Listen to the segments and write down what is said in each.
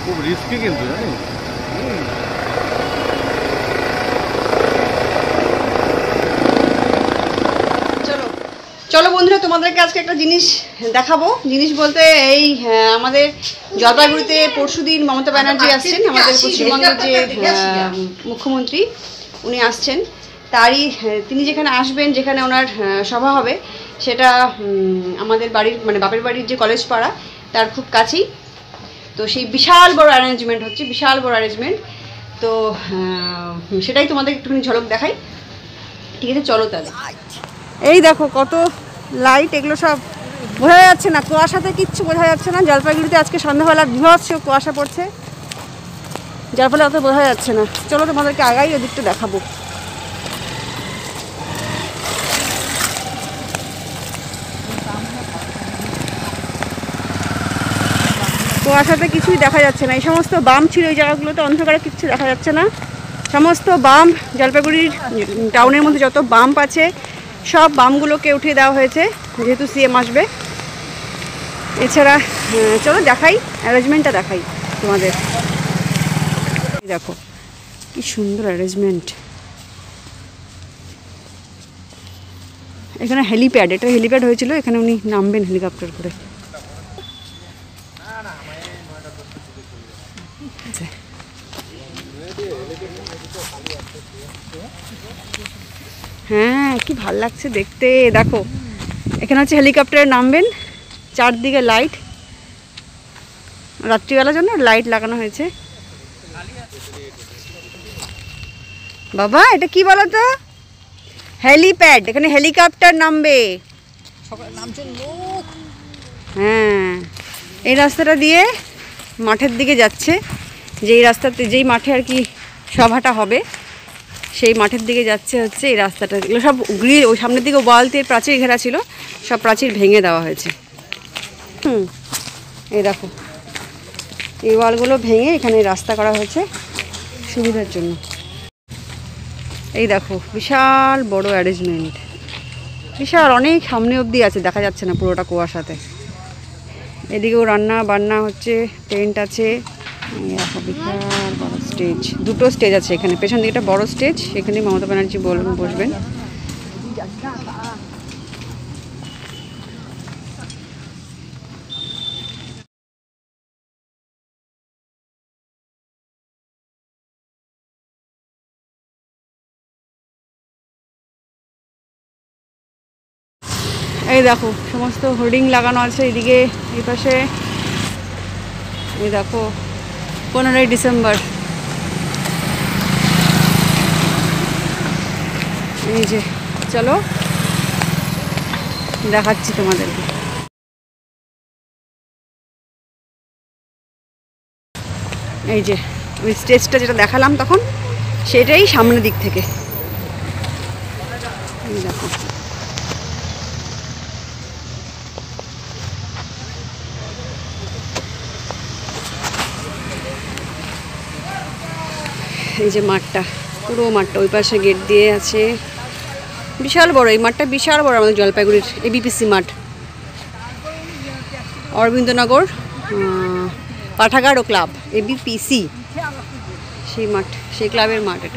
খুব রিস্কি কিন্তু জানিস। চলো চলো বন্ধুরা, তোমাদেরকে আজকে একটা জিনিস দেখাবো। জিনিস বলতে এই আমাদের জলপাইগুড়িতে পরশুদিন মমতা ব্যানার্জি আসছেন, আমাদের পশ্চিমবঙ্গের যে মুখ্যমন্ত্রী উনি আসছেন। তারই তিনি যেখানে আসবেন, যেখানে ওনার সভা হবে, সেটা আমাদের বাড়ির মানে বাপের বাড়ির যে কলেজ পাড়া তার খুব কাছেই। তো সেই বিশাল বড় অ্যারেঞ্জমেন্ট হচ্ছে, বিশাল বড় অ্যারেঞ্জমেন্ট। তো সেটাই তোমাদের একটুখানি ঝলক দেখাই। ঠিক আছে, চলো তাহলে। এই দেখো কত লাইট, এগুলো সব বোঝা যাচ্ছে না, কুয়াশাতে কিচ্ছু বোঝা যাচ্ছে না। জলপাইগুড়িতে আজকে সন্ধ্যাবেলা বিভৎস কুয়াশা পড়ছে, যার ফলে অত বোঝা যাচ্ছে না। চলো তোমাদেরকে আগাই ওদিকটা দেখাবো। কুয়াশাতে কিছুই দেখা যাচ্ছে না। এই সমস্ত বাম ছিল এই জায়গাগুলোতে, অন্ধকারে কিচ্ছু দেখা যাচ্ছে না। সমস্ত বাম, জলপাইগুড়ির টাউনের মধ্যে যত বাম্প আছে সব বামগুলোকে উঠিয়ে দেওয়া হয়েছে, যেহেতু সিএম আসবে। এছাড়া চলো দেখাই, অ্যারেঞ্জমেন্টটা দেখাই তোমাদের। দেখো কি সুন্দর অ্যারেঞ্জমেন্ট। এখানে হেলিপ্যাড, এটা হেলিপ্যাড হয়েছিল, এখানে উনি নামবেন হেলিকপ্টার করে। হ্যাঁ, কি ভাল লাগছে দেখতে। দেখো এখানে হচ্ছে হেলিকপ্টারে নামবেন, চারদিকে লাইট, রাত্রিবেলার জন্য লাইট লাগানো হয়েছে। বাবা এটা কি বলো তো? হেলিপ্যাড, এখানে হেলিকপ্টার নামবে। হ্যাঁ, এই রাস্তাটা দিয়ে মাঠের দিকে যাচ্ছে, যেই রাস্তাতে, যেই মাঠে আর কি সভাটা হবে, সেই মাঠের দিকে যাচ্ছে হচ্ছে এই রাস্তাটা। এগুলো সব গ্রিল, ওই সামনের দিকে ওয়াল দিয়ে প্রাচীর ঘেরা ছিল, সব প্রাচীর ভেঙে দেওয়া হয়েছে। এই দেখো এই ওয়ালগুলো ভেঙে এখানে রাস্তা করা হয়েছে সুবিধার জন্য। এই দেখো বিশাল বড় অ্যারেঞ্জমেন্ট, বিশাল, অনেক সামনে অবধি আছে, দেখা যাচ্ছে না পুরোটা কুয়াশাতে। এদিকেও রান্না বান্না হচ্ছে, টেন্ট আছে। দেখো বিশাল বড় স্টেজ, দুটো স্টেজ আছে এখানে। পেছন দিকে একটা বড় স্টেজ, সেখানে মমতা ব্যানার্জি বসবেন। এই দেখো সমস্ত হোর্ডিং লাগানো আছে এদিকে, এই পাশে। এই দেখো 15ই ডিসেম্বর, এই যে। চলো দেখাচ্ছি তোমাদেরকে। এই যে ওই স্টেজটা যেটা দেখালাম তখন, সেটাই সামনের দিক থেকে। এই দেখো এই যে মাঠটা, পুরো মাঠটা, ওই পাশে গেট দিয়ে আছে, বিশাল বড় এই মাঠটা, বিশাল বড়। আমাদের জলপাইগুড়ির এবিপিসি মাঠ, অরবিন্দনগর পাঠাগার ও ক্লাব, এবিপিসি, সেই মাঠ, সেই ক্লাবের মাঠ এটা।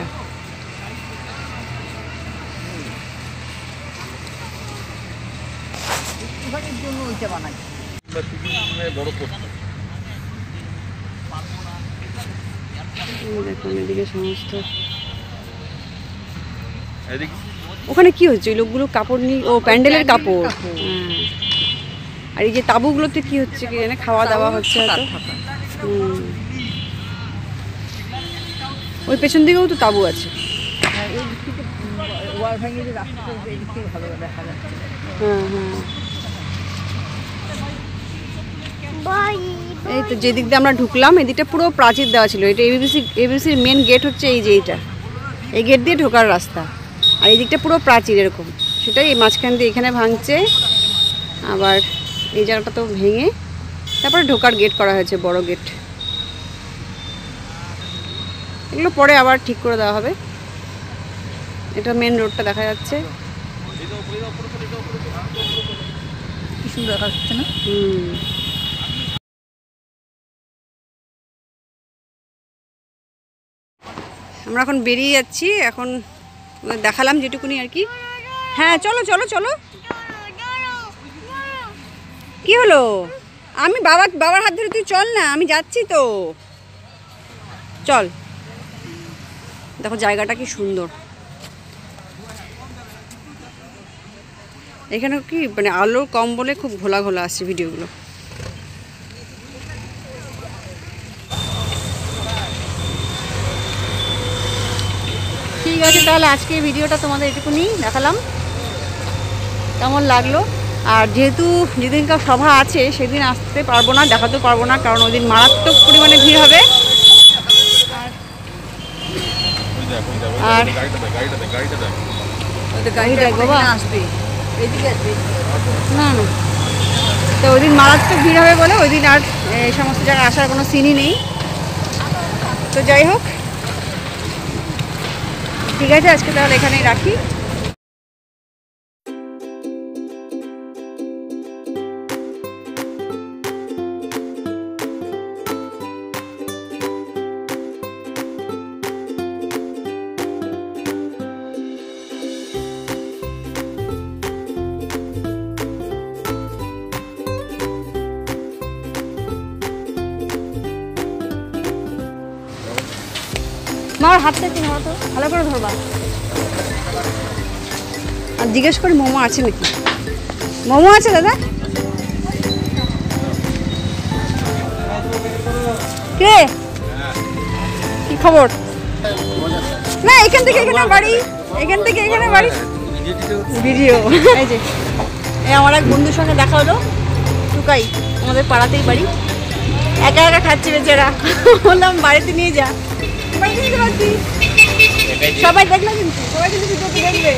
দেখুন এদিকে সমস্ত, ওখানে কি হচ্ছে? ওই লোকগুলো কাপড় নিয়ে, ও প্যান্ডেলের কাপড়। আর এই যে তাঁবুগুলোতে কি হচ্ছে কি জানে, খাওয়া দাওয়া হচ্ছে হয়তো। ওই পেছন দিকেও তো তাঁবু আছে। হ্যাঁ হ্যাঁ, এই তো যেদিক দিয়ে আমরা ঢুকলাম, এদিকটা পুরো প্রাচীর দেওয়া ছিল। এটা এবিসির মেন গেট হচ্ছে এই যে এইটা, এই গেট দিয়ে ঢোকার রাস্তা। আর এই দিকটা পুরো প্রাচীর এরকম, সেটাই এই মাঝখান দিয়ে এখানে ভাঙছে, আবার এই জায়গাটা তো ভেঙে তারপরে ঢোকার গেট করা হয়েছে, বড় গেট। এগুলো পরে আবার ঠিক করে দেওয়া হবে। এটা মেন রোডটা দেখা যাচ্ছে, কি সুন্দর দেখা যাচ্ছে না? আমরা এখন বেরিয়ে যাচ্ছি, এখন দেখালাম যেটুকুনি আর কি। হ্যাঁ চলো চলো চলো। কি হলো? আমি বাবার হাত ধরে তুই চল না, আমি যাচ্ছি তো, চল। দেখো জায়গাটা কি সুন্দর, এখানে কি মানে আলো কম বলে খুব ঘোলা ঘোলা আসছে ভিডিওগুলো। ঠিক আছে, তাহলে আজকে ভিডিওটা তোমাদের এটুকুনি দেখালাম, কেমন লাগলো। আর যেহেতু যেদিনকার সভা আছে সেদিন আসতে পারবো না, দেখাতে পারবো না, কারণ ওই দিন মারাত্মক পরিমাণে ভিড় হবে। আর গাড়ি দেখ বাবা, আসবে না না, তো ওই দিন মারাত্মক ভিড় হবে বলে ওই দিন আর এই সমস্ত জায়গায় আসার কোনো সিনই নেই। তো যাই হোক, ঠিক আছে, আজকে তাহলে এখানেই রাখি। মার হাতটা একটু ধরো তো, ভালো করে ধরবা। আর জিজ্ঞেস করি মোমো আছে নাকি? মোমো আছে দাদা? কে কি খবর? না এখান থেকে এখানে বাড়ি, এখান থেকে এখানে বাড়ি ভিডিও। এই যে এই আমার এক বন্ধুর সঙ্গে দেখা হলো, টুকাই, আমাদের পাড়াতেই বাড়ি। একা একা খাচ্ছে বেচারা, বললাম বাড়িতে নিয়ে যা। সবাই দেখলো কিন্তু, সবাই কিন্তু ভিডিওতে দেখবে।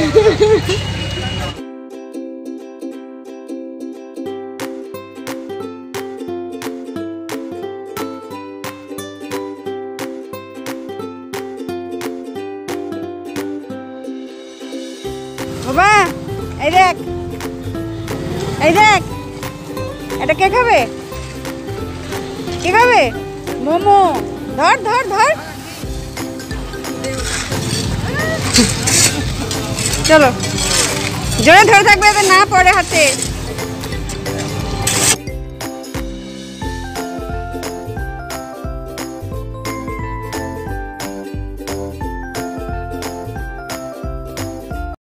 বাবা এই দেখ, এই দেখ, এটা কে খাবে? কে খাবে মোমো? ধর ধর ধর, চলো জোরে ধরে থাকবে, না পড়ে হাতে।